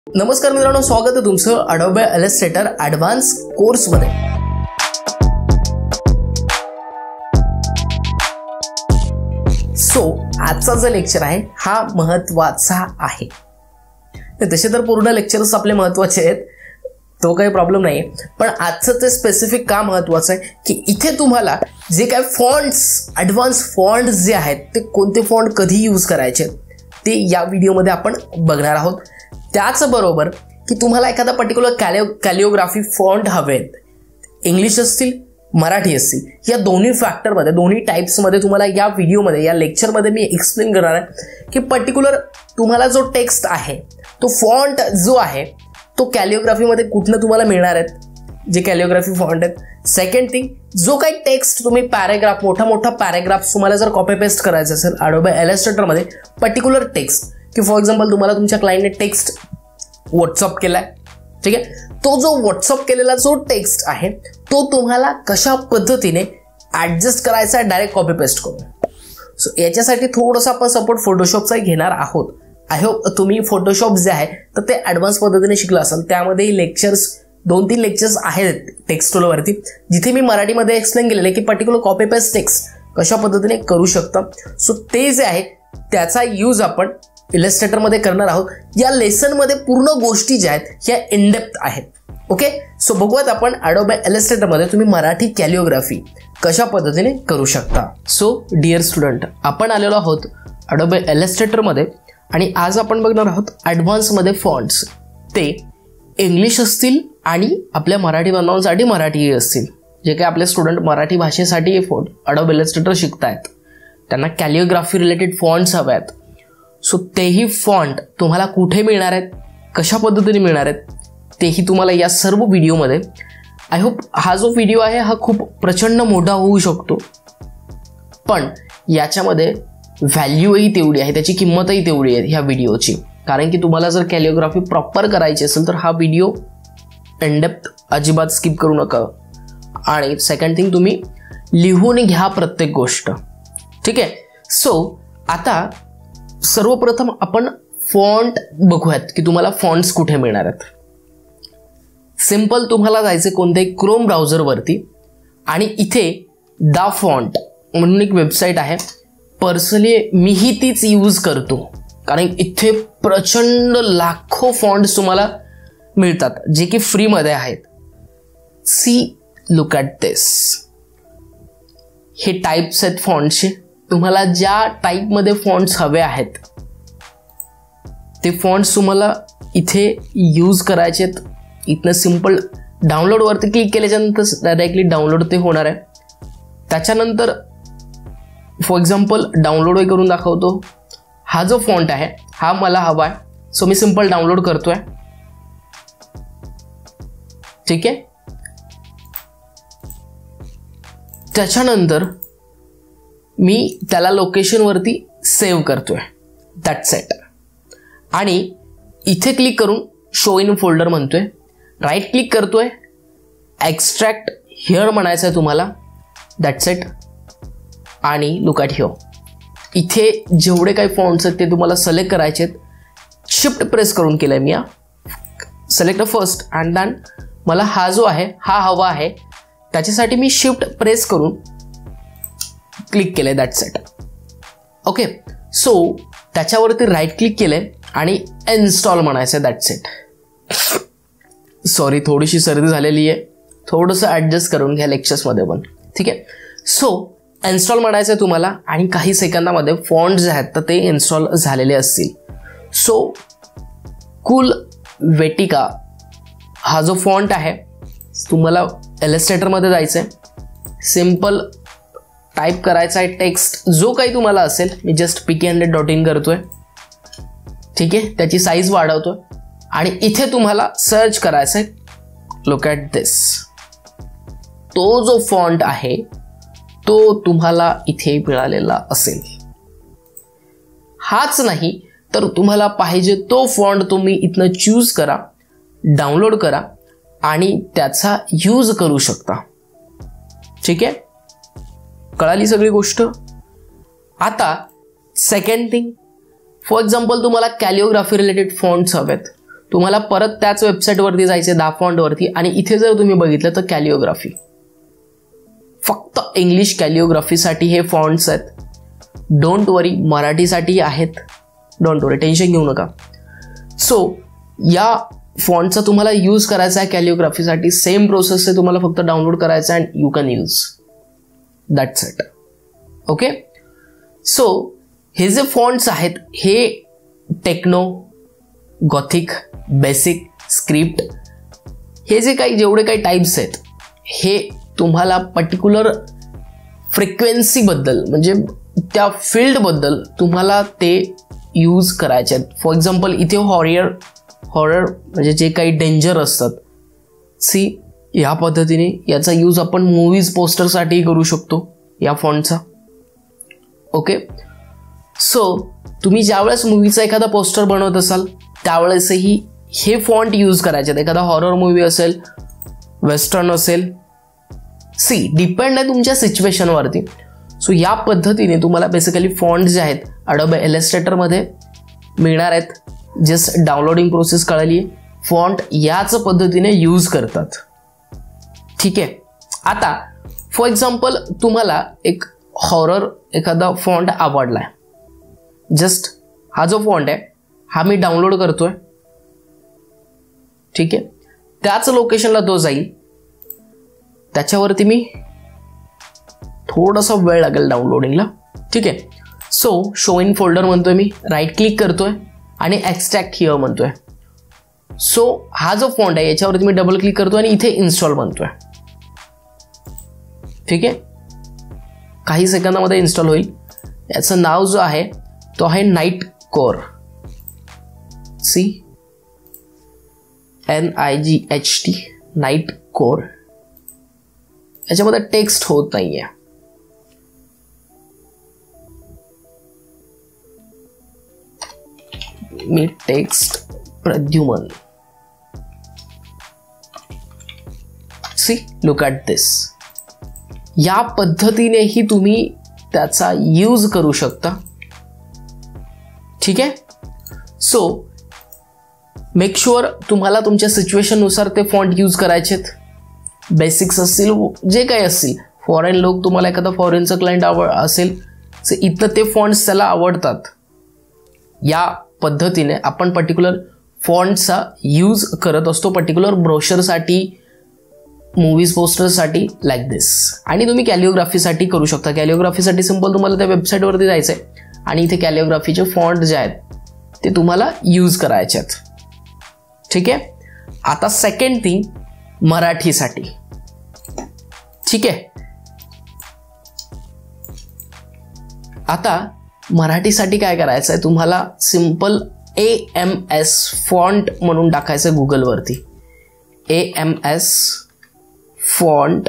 नमस्कार मित्रांनो, स्वागत आहे तुमचं अडोबे इलस्ट्रेटर ॲडव्हान्स कोर्समध्ये। आजचा जो लेक्चर आहे हा महत्त्वाचा आहे। तसे तर पूर्ण लेक्चर्स आपले महत्त्वाचे आहेत, तो काही प्रॉब्लेम नाही, पण आजचं ते स्पेसिफिक का महत्त्वाचं आहे की इथे तुम्हाला जे काय फॉन्ट्स, ॲडव्हान्स फॉन्ट्स जे आहेत ते कोणते फॉन्ट कधी यूज करायचे ते या व्हिडिओमध्ये आपण बघणार आहोत। त्याचबरोबर की तुम्हाला एखादा पर्टिक्युलर कॅलिओग्राफी फॉन्ट हवेत, इंग्लिश असतील मराठी असतील, या दोन्ही फॅक्टरमध्ये, दोन्ही टाइप्समध्ये तुम्हाला या व्हिडिओमध्ये, या लेक्चरमध्ये मी एक्सप्लेन करणार आहे की पर्टिक्युलर तुम्हाला जो टेक्स्ट आहे, तो फॉन्ट जो आहे तो कॅलिओग्राफीमध्ये कुठनं तुम्हाला मिळणार आहेत, जे कॅलिओग्राफी फॉन्ट आहेत। सेकंड थिंग, जो काही टेक्स्ट तुम्ही पॅराग्राफ, मोठा पॅराग्राफ तुम्हाला जर कॉपी पेस्ट करायचं असेल अडोबे इलस्ट्रेटरमध्ये, पर्टिक्युलर टेक्स्ट की फॉर एक्झाम्पल तुम्हाला तुमच्या क्लायंटने टेक्स्ट व्हॉट्सअप केलाय, ठीक आहे, तो जो व्हॉट्सअप केलेला जो टेक्स्ट आहे तो तुम्हाला कशा पद्धतीने ॲडजस्ट करायचा आहे डायरेक्ट कॉपी पेस्ट करून। याच्यासाठी थोडंसं आपण सपोर्ट फोटोशॉपचा घेणार आहोत। आय होप तुम्ही फोटोशॉप जे आहे तर ते ॲडव्हान्स पद्धतीने शिकलं असाल। त्यामध्ये लेक्चर्स, 2-3 लेक्चर्स आहेत टेक्स्ट टूलवरती, जिथे मी मराठीमध्ये एक्सप्लेन केलेलं आहे की पर्टिक्युलर कॉपी पेस्ट टेक्स्ट कशा पद्धतीने करू शकता। ते जे आहे त्याचा यूज आपण इलस्ट्रेटरमध्ये करणार आहोत। या लेसनमध्ये पूर्ण गोष्टी ज्या आहेत ह्या इनडेप्थ आहेत। ओके, बघूयात आपण अडोबे इलस्ट्रेटरमध्ये तुम्ही मराठी कॅलिओग्राफी कशा पद्धतीने करू शकता। डिअर स्टुडंट, आपण आलेलो आहोत अडोबे इलस्ट्रेटरमध्ये आणि आज आपण बघणार आहोत ॲडव्हान्समध्ये फॉन्ट्स। ते इंग्लिश असतील आणि आपल्या मराठी बनवण्यासाठी मराठी असतील। जे काही आपले स्टुडंट मराठी भाषेसाठी अडोबे इलस्ट्रेटर शिकतायत त्यांना कॅलिओग्राफी रिलेटेड फॉन्ट्स हवे आहेत। तेही फॉन्ट तुम्हाला कुठे मिळणार आहेत, कशा पद्धतीने मिळणार आहेत, तेही तुम्हाला या सर्व व्हिडिओमध्ये, आय होप हा जो व्हिडिओ आहे हा खूप प्रचंड मोठा होऊ शकतो, पण याच्यामध्ये व्हॅल्यूही तेवढी आहे, त्याची किंमतही तेवढी आहे ह्या व्हिडिओची। कारण की तुम्हाला जर कॅलिओग्राफी प्रॉपर करायची असेल तर हा व्हिडिओ इनडेप्थ अजिबात स्किप करू नका। आणि सेकंड थिंग, तुम्ही लिहून घ्या प्रत्येक गोष्ट, ठीक आहे। आता सर्वप्रथम आपण फॉन्ट बघूयात की तुम्हाला फॉन्ट्स कुठे मिळणार आहेत। सिंपल, तुम्हाला जायचं कोणत्याही क्रोम ब्राउझरवरती आणि इथे द फॉन्ट म्हणून एक वेबसाईट आहे। पर्सनली मीही तीच यूज करतो कारण इथे प्रचंड लाखो फॉन्ट्स तुम्हाला मिळतात जे की फ्रीमध्ये आहेत। लुक ॲट दिस, हे टाईप्स आहेत फॉन्ट्सचे। तुम्हाला ज्या टाईपमध्ये फॉन्ट्स हवे आहेत ते फॉन्ट्स तुम्हाला इथे यूज करायचे आहेत। इथनं सिंपल डाउनलोडवरती क्लिक केल्याच्यानंतर डायरेक्टली डाउनलोड ते होणार आहे। त्याच्यानंतर फॉर एक्झाम्पल डाउनलोडही करून दाखवतो। हा जो फॉन्ट आहे हा मला हवा आहे, मी सिंपल डाउनलोड करतोय, ठीक आहे। त्याच्यानंतर मी त्याला लोकेशनवरती सेव्ह करतोय, दॅट्स इट। आणि इथे क्लिक करून शो इन फोल्डर म्हणतोय, राईट क्लिक करतोय, एक्स्ट्रॅक्ट हिअर म्हणायचं आहे तुम्हाला, दॅट्स इट। आणि लुक ॲट हिअर, इथे जेवढे काही फॉन्ट्स आहेत ते तुम्हाला सिलेक्ट करायचे आहेत। शिफ्ट प्रेस करून केलंय मी, सिलेक्ट फर्स्ट अँड देन मला हा जो आहे हा हवा आहे, त्याच्यासाठी मी शिफ्ट प्रेस करून क्लिक केलंय, दॅट्स इट। ओके, त्याच्यावरती राईट क्लिक केलंय आणि इन्स्टॉल म्हणायचं आहे, दॅट्स इट। सॉरी, थोडीशी सर्दी झालेली आहे, थोडंसं ॲडजस्ट करून घ्या लेक्चर्समध्ये पण, ठीक आहे। इन्स्टॉल म्हणायचं आहे तुम्हाला आणि काही सेकंदामध्ये फॉन्ट जे आहेत तर ते इन्स्टॉल झालेले असतील। कूल वेटिका हा जो फॉन्ट आहे तुम्हाला इलस्ट्रेटरमध्ये जायचं आहे, सिंपल टाईप करायचा आहे टेक्स्ट जो काही तुम्हाला असेल। मी जस्ट pk100.in करतोय, ठीक आहे, त्याची साईज वाढवतोय आणि इथे तुम्हाला सर्च करायचं आहे, लुक ॲट दिस। तो जो फॉन्ट आहे तो तुम्हाला इथे मिळालेला असेल। हाच नाही तर तुम्हाला पाहिजे तो फॉन्ट तुम्ही इथनं चूज करा, डाउनलोड करा आणि त्याचा यूज करू शकता, ठीक आहे। कळाली सगळी गोष्ट। आता सेकंड थिंग, फॉर एक्झाम्पल तुम्हाला कॅलिओग्राफी रिलेटेड फॉन्ट्स हवेत, तुम्हाला परत त्याच वेबसाईटवरती जायचे दा फॉन्टवरती आणि इथे जर तुम्ही बघितलं तर कॅलिओग्राफी, फक्त इंग्लिश कॅलिओग्राफीसाठी हे फॉन्ट्स आहेत. डोंट वरी, मराठीसाठी आहेत, डोंट वरी, टेन्शन घेऊ नका. सो या फॉन्टचा तुम्हाला यूज करायचा आहे कॅलिओग्राफीसाठी. सेम प्रोसेस आहे, तुम्हाला फक्त डाउनलोड करायचं and you can use, that's it. Okay, so हे जे फॉन्ट्स आहेत हे टेक्नो, गॉथिक, बेसिक, स्क्रिप्ट, हे जे काही जेवढे काही टाईप्स आहेत हे तुम्हाला पर्टिक्युलर फ्रिक्वेन्सीबद्दल म्हणजे त्या फील्डबद्दल तुम्हाला ते यूज करायचे आहेत. फॉर एक्झाम्पल इथे हॉरर म्हणजे जे काही डेंजर असतात, सी ह्या पद्धतीने याचा यूज आपण मूवीज पोस्टरसाठी करू शकतो या फॉन्टचा. ओके, सो तुम्ही ज्यावेळेस मूवीचा एखादा पोस्टर बनवत असाल त्यावेळेसही हे फॉन्ट यूज करायचे. एखादा हॉरर मूवी असेल, वेस्टर्न असेल, सी डिपेंड आहे तुमच्या सिच्युएशनवरती. सो या पद्धतीने तुम्हाला बेसिकली फॉन्ट जे आहेत अडोबे इलस्ट्रेटरमध्ये मिळणार आहेत. जस्ट डाउनलोडिंग प्रोसेस कळली आहे. फॉन्ट याच पद्धतीने यूज करतात. ठीक आहे, आता फॉर एक्झाम्पल तुम्हाला एक हॉरर एखादा फॉन्ट आवडलाय, जस्ट हा जो फॉन्ट आहे हा मी डाउनलोड करतोय. ठीक आहे, त्याच लोकेशनला तो जाईल, त्याच्यावरती मी थोडासा वेळ लागेल डाउनलोडिंगला. ठीक आहे, सो शो इन फोल्डर म्हणतोय मी, राईट क्लिक करतोय आणि एक्सट्रॅक्ट हिअर म्हणतोय. सो हा जो फॉन्ट आहे याच्यावरती मी डबल क्लिक करतोय आणि इथे इन्स्टॉल म्हणतोय. ठीक आहे, काही सेकंदामध्ये इन्स्टॉल होईल. याचं नाव जो आहे तो आहे night core, see NIGHT, night core. याच्यामध्ये टेक्स्ट होत नाहीये. मी text Pradyuman, see look at this. या पद्धतीनेही तुम्ही त्याचा यूज करू शकता. ठीक आहे, सो मेक शुअर तुम्हाला तुमच्या सिच्युएशननुसार ते फॉन्ट यूज करायचे आहेत. बेसिक्स असतील, जे काही असतील, फॉरेन लोक, तुम्हाला एखादा फॉरेनचा क्लायंट असेल सो इथं ते फॉन्ट्स त्याला आवडतात. या पद्धतीने आपण पर्टिक्युलर फॉन्टचा यूज करत असतो पर्टिक्युलर ब्रोशरसाठी, मूवीज पोस्टर्ससाठी, लाईक दिस. आणि तुम्ही कॅलिओग्राफीसाठी करू शकता. कॅलिओग्राफीसाठी सिंपल तुम्हाला त्या वेबसाईटवरती जायचं आहे आणि इथे कॅलिओग्राफीचे फॉन्ट जे आहेत ते तुम्हाला यूज करायचे आहेत. ठीक आहे, आता सेकंड थिंग मराठीसाठी. ठीक आहे, आता मराठीसाठी काय करायचं आहे, तुम्हाला सिंपल AMS फॉन्ट म्हणून टाकायचं गुगलवरती. AMS फॉन्ट,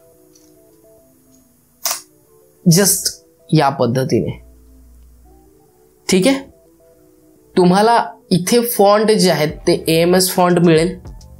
जस्ट या पद्धतीने. ठीक आहे, तुम्हाला इथे फॉन्ट जे आहेत ते AMS फॉन्ट मिळेल.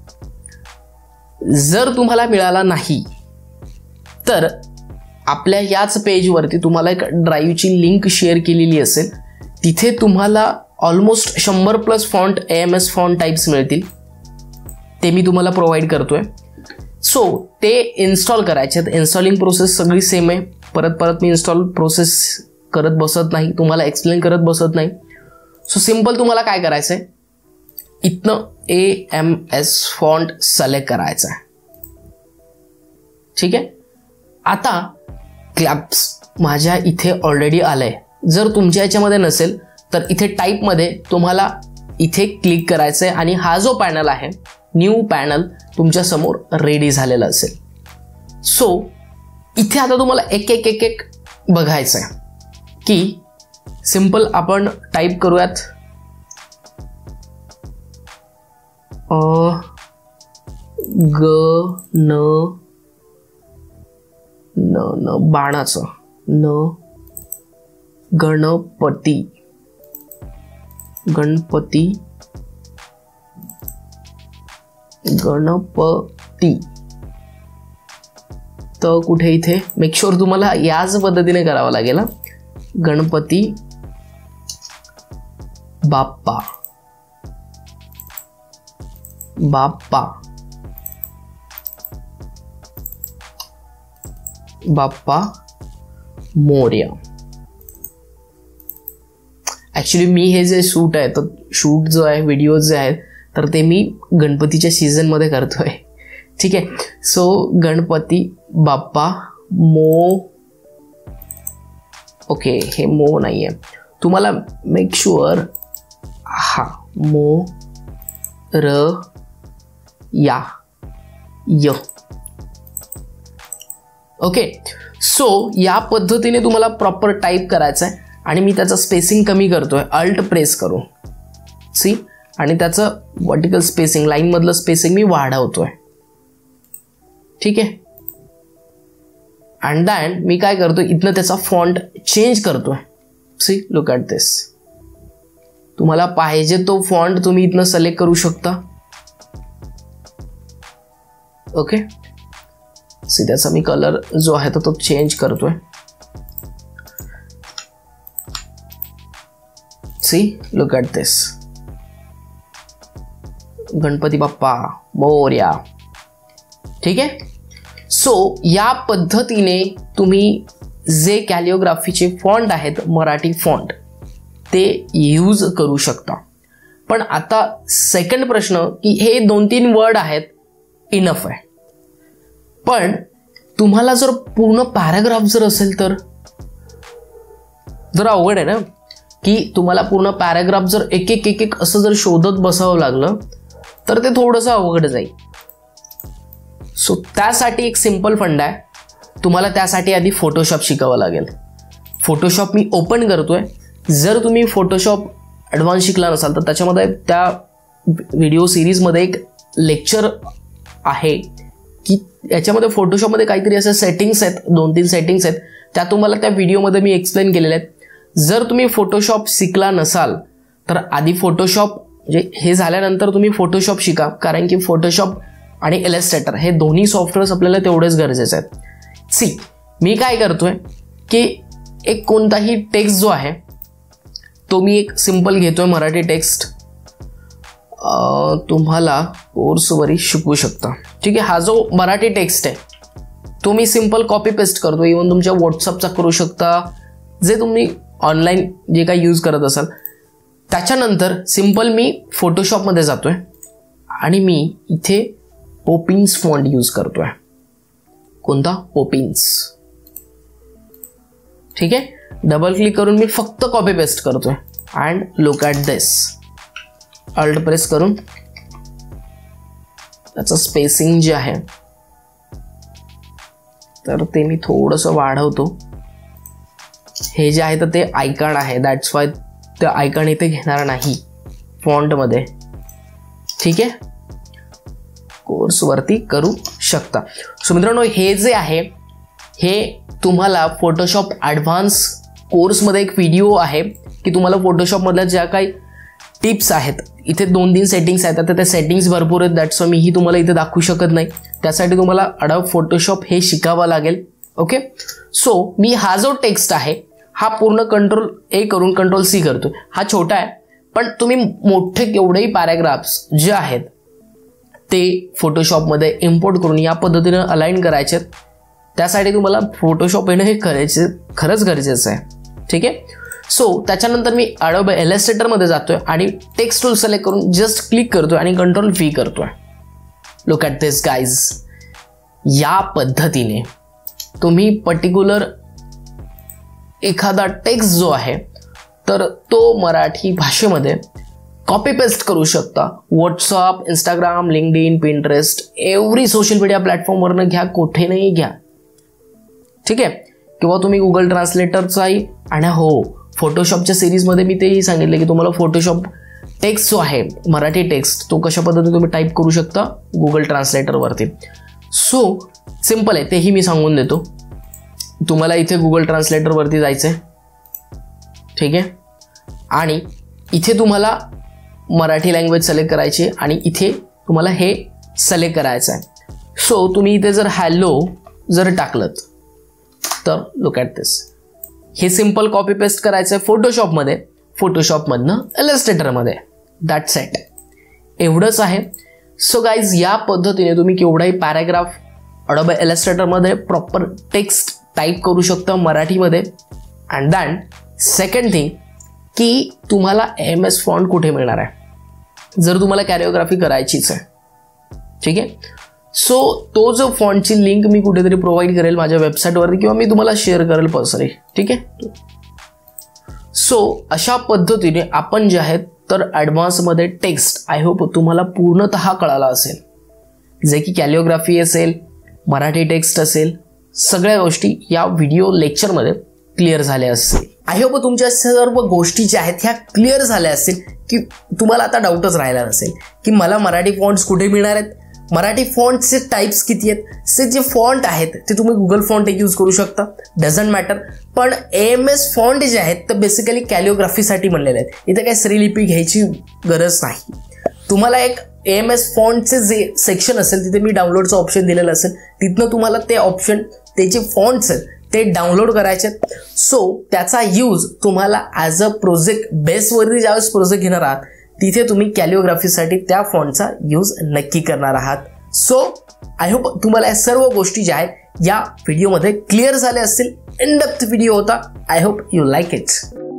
जर तुम्हाला मिळाला नाही तर आपल्या याच पेजवरती तुम्हाला एक ड्राईव्हची लिंक शेअर केलेली असेल, तिथे तुम्हाला almost 100+ font AMS font types मिळतील. ते मी तुम्हाला प्रोव्हाइड करतोय. सो ते इन्स्टॉल करायचे आहेत. इन्स्टॉलिंग प्रोसेस सगळी सेम आहे. परत मी इन्स्टॉल प्रोसेस करत बसत नाही, तुम्हाला एक्सप्लेन करत बसत नाही. सो सिंपल तुम्हाला काय करायचं आहे, इथनं AMS फॉन्ट सिलेक्ट करायचा आहे. ठीक आहे, आता क्लॅप्स माझ्या इथे ऑलरेडी आलंय. जर तुमच्या याच्यामध्ये नसेल तर इथे टाईपमध्ये तुम्हाला इथे क्लिक करायचं आहे आणि हा जो पॅनल आहे, न्यू पॅनल, तुमच्या समोर रेडी झालेला असेल. सो इथे आता तुम्हाला एक एक एक एक बघायचं आहे की सिंपल आपण टाईप करूयात न बाणाचं न गणपती गणपती गणपती. तर कुठे इथे मेक शुअर तुम्हाला याच पद्धतीने करावं लागेल. गणपती बाप्पा बाप्पा, बाप्पा मोरया. ॲक्च्युली मी हे जे शूट आहे, तर शूट जो आहे, व्हिडिओज जे आहेत, तर ते मी गणपतीच्या सीझनमध्ये करतोय. ठीक आहे. सो गणपती बाप्पा ओके, हे नाही आहे. तुम्हाला मेक शुअर या ओके. सो या पद्धतीने तुम्हाला प्रॉपर टाईप करायचं आहे आणि मी त्याचं स्पेसिंग कमी करतोय अल्ट प्रेस करून. सी, आणि त्याचं वर्टिकल स्पेसिंग, लाईनमधलं स्पेसिंग मी वाढवतोय. ठीक आहे. अँड दॅन मी काय करतोय, इथनं त्याचा फॉन्ट चेंज करतोय. See, look at this. तुम्हाला पाहिजे तो फॉन्ट तुम्ही इथनं सिलेक्ट करू शकता. ओके. सी, त्याचा मी कलर जो आहे तो चेंज करतोय. See, look at this. Ganpati Bappa Morya. ठीक आहे. सो या पद्धतीने तुम्ही जे कॅलिओग्राफीचे फॉन्ट आहेत, मराठी फॉन्ट, ते यूज करू शकता. पण आता सेकंड प्रश्न, की हे 2-3 वर्ड आहेत, इनफ आहे. पण तुम्हाला जर पूर्ण पॅराग्राफ जर असेल तर जरा अवघड आहे ना, की तुम्हाला पूर्ण पॅराग्राफ जर एक एक असं जर शोधत बसावं लागलं तर ते थोडंसं अवघड जाईल. सो त्यासाठी एक सिंपल फंड आहे. तुम्हाला त्यासाठी आधी फोटोशॉप शिकावं लागेल. फोटोशॉप मी ओपन करतोय. जर तुम्ही फोटोशॉप ॲडव्हान्स शिकला नसाल तर त्याच्यामध्ये त्या व्हिडिओ सिरीजमध्ये एक लेक्चर आहे की याच्यामध्ये फोटोशॉपमध्ये काहीतरी असे सेटिंग्स आहेत, 2-3 सेटिंग्स आहेत, त्या तुम्हाला त्या व्हिडिओमध्ये मी एक्सप्लेन केलेल्या आहेत. जर तुम्ही फोटोशॉप शिकला नसाल तर आधी फोटोशॉप, म्हणजे हे झाल्यानंतर तुम्ही फोटोशॉप शिका, कारण की फोटोशॉप आणि इलस्ट्रेटर हे दोन्ही सॉफ्टवेअर्स आपल्याला तेवढेच गरजेचे आहेत. सी, मी काय करतोय की एक कोणताही टेक्स्ट जो आहे तो मी एक सिंपल घेतोय, मराठी टेक्स्ट. तुम्हाला कोर्सवरही शिकवू शकता. ठीक आहे. हा जो मराठी टेक्स्ट आहे तो मी सिंपल कॉपी पेस्ट करतो. इव्हन तुमच्या व्हॉट्सअपचा करू शकता, जे तुम्ही ऑनलाईन जे काही यूज करत असाल. त्याच्यानंतर सिंपल मी फोटोशॉपमध्ये जातोय आणि मी इथे पोपिन्स फॉन्ट यूज करतोय. कोणता? पोपिन्स. ठीक आहे. डबल क्लिक करून मी फक्त कॉपी पेस्ट करतोय. And look at this. Alt press करून त्याचं स्पेसिंग जे आहे तर ते मी थोडंसं वाढवतो. हे जे आहे तर ते आयकॉन आहे, दॅट्स वाय ते आयकॉन इथे घेणार नाही फॉन्टमध्ये. ठीक आहे. कोर्सवरती करू शकता. सो मित्रांनो, हे जे आहे हे तुम्हाला फोटोशॉप ॲडव्हान्स कोर्समध्ये एक व्हिडिओ आहे की तुम्हाला फोटोशॉपमधल्या ज्या काही टिप्स आहेत, इथे 2-3 सेटिंग्स आहेत. आता त्या सेटिंग्स भरपूर आहेत, दॅट्स वाय मीही तुम्हाला इथे दाखवू शकत नाही. त्यासाठी तुम्हाला अडोब फोटोशॉप हे शिकावं लागेल. ओके. सो मी हा जो टेक्स्ट आहे हा पूर्ण Ctrl+A करून Ctrl+C करतो. हा छोटा आहे, पण तुम्ही मोठे केवढेही पॅराग्राफ्स जे आहेत ते फोटोशॉपमध्ये इम्पोर्ट करून या पद्धतीनं अलाइन करायचे. त्यासाठी तुम्हाला फोटोशॉप येणं हे खरंच गरजेचं आहे. ठीक आहे. सो त्याच्यानंतर मी अडोब इलस्ट्रेटरमध्ये जातोय आणि टेक्स्ट टूल सिलेक्ट करून जस्ट क्लिक करतोय आणि Ctrl+V करतोय. Look at this guys. या पद्धतीने तुम्ही पर्टिक्युलर एखादा टेक्स्ट जो आहे तर तो मराठी भाषेमध्ये कॉपी पेस्ट करू शकता. WhatsApp, Instagram, LinkedIn, Pinterest, every social media प्लॅटफॉर्मवरनं घ्या, कुठे नाही घ्या. ठीक आहे. किंवा तुम्ही गुगल ट्रान्सलेटरचाही. आणि हो, फोटोशॉपच्या सिरीजमध्ये मी तेही सांगितलं की तुम्हाला फोटोशॉप टेक्स्ट जो आहे, मराठी टेक्स्ट, तो कशा पद्धतीने तुम्ही टाईप करू शकता गुगल ट्रान्सलेटरवरती. सो सिम्पल आहे, तेही मी सांगून देतो. तुम्हाला इथे गुगल ट्रान्सलेटरवरती जायचं आहे. ठीक आहे. आणि इथे तुम्हाला मराठी लँग्वेज सिलेक्ट करायची आणि इथे तुम्हाला हे सिलेक्ट करायचं आहे. सो तुम्ही इथे जर हॅलो जर टाकलं तर लुक ॲट दिस. हे सिंपल कॉपी पेस्ट करायचं आहे फोटोशॉपमधनं इलस्ट्रेटरमध्ये. That's it. एवढंच आहे. सो गाईज, या पद्धतीने तुम्ही केवढाही पॅराग्राफ अडोबे इलस्ट्रेटरमध्ये प्रॉपर टेक्स्ट टाईप करू शकता मराठीमध्ये. अँड दॅन सेकंड थिंग की तुम्हाला MS फॉन्ट कुठे मिळणार आहे जर तुम्हाला कॅरिओग्राफी करायचीच आहे. ठीक आहे. सो तो जो फॉन्टची लिंक मी कुठेतरी प्रोव्हाइड करेल माझ्या वेबसाईटवरती किंवा मी तुम्हाला शेअर करेल पर्सनली. ठीक आहे. सो अशा पद्धतीने आपण जे आहेत तर ॲडव्हान्समध्ये टेक्स्ट आय होप तुम्हाला पूर्णतः कळाला असेल. जे की कॅलिओग्राफी असेल, मराठी टेक्स्ट असेल, सगळ्या गोष्टी या व्हिडिओ लेक्चरमध्ये क्लिअर झाल्या असतील. आय होप तुमच्या सर्व गोष्टी ज्या आहेत ह्या क्लिअर झाल्या असतील की तुम्हाला आता डाऊटच राहिला नसेल की मला मराठी फॉन्ट्स कुठे मिळणार आहेत, मराठी फॉन्टचे टाइप्स किती आहेत. से जे फॉन्ट आहेत ते तुम्ही गुगल फॉन्ट एक यूज करू शकता, डझंट मॅटर. पण AMS फॉन्ट जे आहेत तर बेसिकली कॅलिओग्राफीसाठी बनलेले आहेत. इथे काही श्रीलिपी घ्यायची गरज नाही. तुम्हाला एक AMS फॉन्टचे जे सेक्शन असेल तिथे मी डाउनलोडचं ऑप्शन दिलेलं असेल, तिथनं तुम्हाला ते ऑप्शन त्याचे फॉन्ट्स आहेत ते डाउनलोड करायचे. सो त्याचा यूज तुम्हाला ॲज अ प्रोजेक्ट बेसवरती ज्यावेळेस प्रोजेक्ट घेणार आहात तिथे तुम्ही कॅलिओग्राफीसाठी त्या फॉन्टचा यूज नक्की करणार आहात. सो आय होप तुम्हाला या सर्व गोष्टी ज्या आहेत या व्हिडिओमध्ये क्लिअर झाल्या असतील. इन डेप्थ व्हिडिओ होता. I hope you like it.